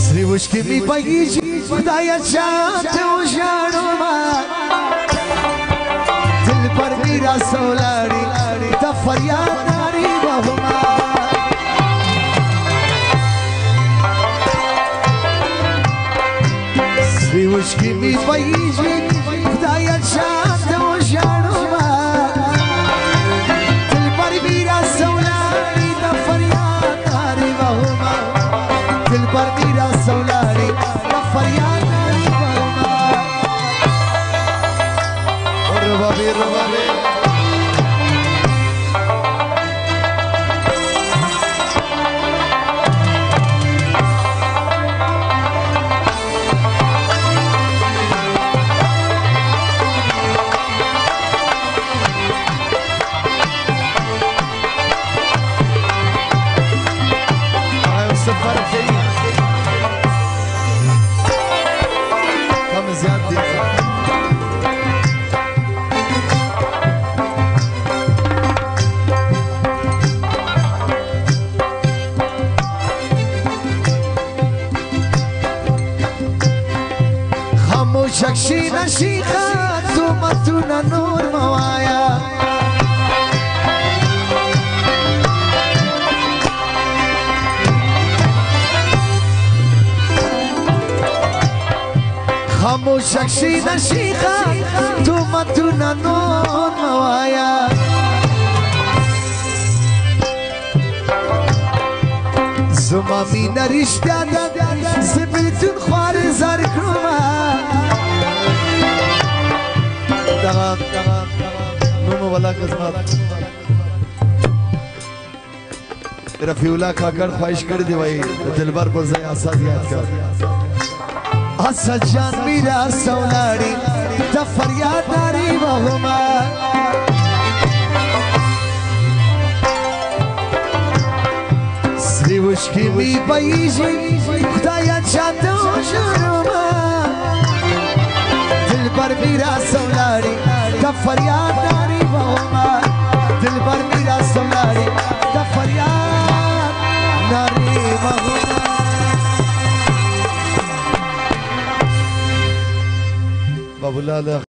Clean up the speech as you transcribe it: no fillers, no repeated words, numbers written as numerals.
سریوشکی می بگیجی خدایا چاته و جانوما دل پر میرا سولاری تا فریاد ناری بهما سریوشکی می بگیجی خدایا چاته و جانوما دل پر میرا سولاری تا فریاد ناری بهما دل پر میرا سولاری تا فریاد ناری بهما ربابی شکشی نشیخا تو متونا نور موایا خاموش شکشی نشیخا تو متونا نور موایا زما مینا رشتیا زبلتون خوار زار کروما نومو والا قسمت رفیع اللہ کاکر خواہش کر دی بھائی دلبر پر زی آساد یاد کر آساد جان میرا سولاری تا فریاد ناری بہما سریوشکی می باییجی خدایا چاہتا ہوں شروما دل پر میرا سولاری تا فریاد ناری بہما دل پر میرا سولاری تا فریاد ناری بہما بابو لالا